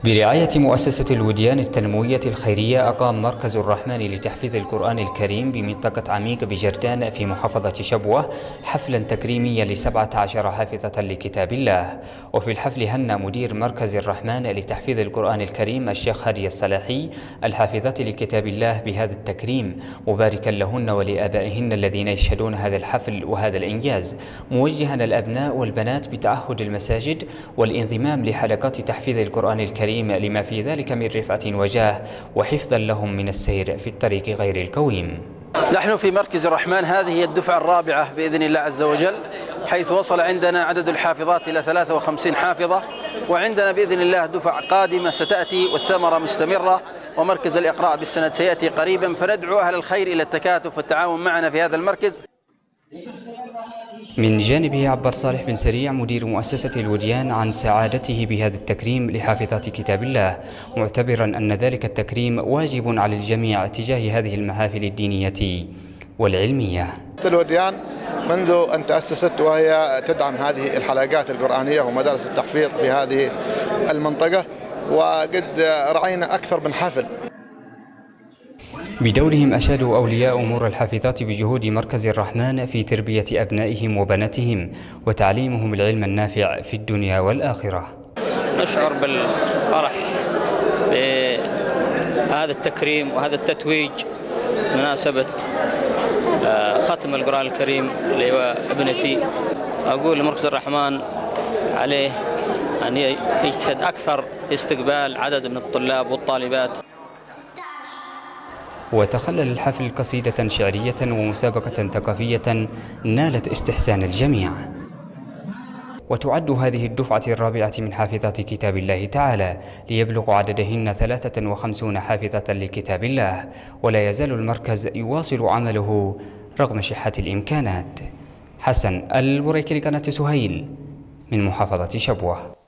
برعاية مؤسسة الوديان التنموية الخيرية، أقام مركز الرحمن لتحفيظ القرآن الكريم بمنطقة عميق بجردان في محافظة شبوة حفلا تكريميا ل17 حافظة لكتاب الله. وفي الحفل هنأ مدير مركز الرحمن لتحفيظ القرآن الكريم الشيخ هادي الصلاحي الحافظات لكتاب الله بهذا التكريم، مباركا لهن ولآبائهن الذين يشهدون هذا الحفل وهذا الإنجاز، موجها الأبناء والبنات بتعهد المساجد والانضمام لحلقات تحفيظ القرآن الكريم لما في ذلك من رفعة وجاه وحفظا لهم من السير في الطريق غير القويم. نحن في مركز الرحمن هذه هي الدفعة الرابعة بإذن الله عز وجل، حيث وصل عندنا عدد الحافظات إلى 53 حافظة، وعندنا بإذن الله دفع قادمة ستأتي والثمرة مستمرة، ومركز الإقراء بالسند سيأتي قريبا، فندعو أهل الخير إلى التكاتف والتعاون معنا في هذا المركز. من جانبه عبر صالح بن سريع مدير مؤسسة الوديان عن سعادته بهذا التكريم لحافظات كتاب الله، معتبرا أن ذلك التكريم واجب على الجميع تجاه هذه المحافل الدينية والعلمية. الوديان منذ أن تأسست وهي تدعم هذه الحلقات القرآنية ومدارس التحفيظ في هذه المنطقة، وقد رأينا أكثر من حفل. بدورهم أشادوا أولياء أمور الحافظات بجهود مركز الرحمن في تربية أبنائهم وبناتهم وتعليمهم العلم النافع في الدنيا والآخرة. نشعر بالفرح بهذا التكريم وهذا التتويج مناسبة ختم القرآن الكريم لابنتي. أقول لمركز الرحمن عليه أن يجتهد أكثر في استقبال عدد من الطلاب والطالبات. وتخلل الحفل قصيدة شعرية ومسابقة ثقافية نالت استحسان الجميع. وتعد هذه الدفعة الرابعة من حافظات كتاب الله تعالى، ليبلغ عددهن 53 حافظة لكتاب الله، ولا يزال المركز يواصل عمله رغم شحة الإمكانات. حسن البريكي لقناة سهيل من محافظة شبوة.